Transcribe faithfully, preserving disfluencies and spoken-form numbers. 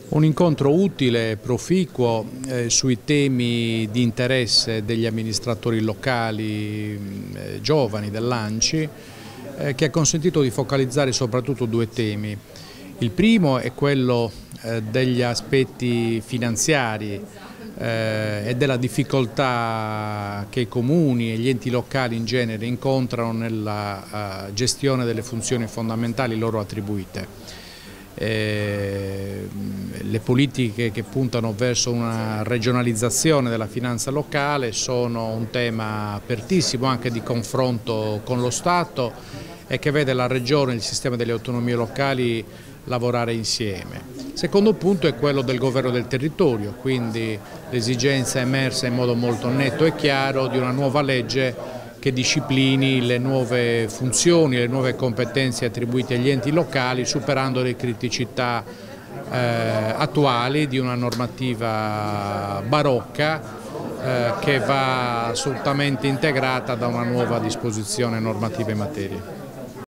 Un incontro utile, proficuo eh, sui temi di interesse degli amministratori locali eh, giovani dell'Anci eh, che ha consentito di focalizzare soprattutto due temi. Il primo è quello eh, degli aspetti finanziari eh, e della difficoltà che i comuni e gli enti locali in genere incontrano nella uh, gestione delle funzioni fondamentali loro attribuite. Eh, le politiche che puntano verso una regionalizzazione della finanza locale sono un tema apertissimo anche di confronto con lo Stato e che vede la Regione e il sistema delle autonomie locali lavorare insieme. Il secondo punto è quello del governo del territorio, quindi l'esigenza emersa in modo molto netto e chiaro di una nuova legge che disciplini le nuove funzioni, le nuove competenze attribuite agli enti locali, superando le criticità eh, attuali di una normativa barocca eh, che va assolutamente integrata da una nuova disposizione normativa in materia.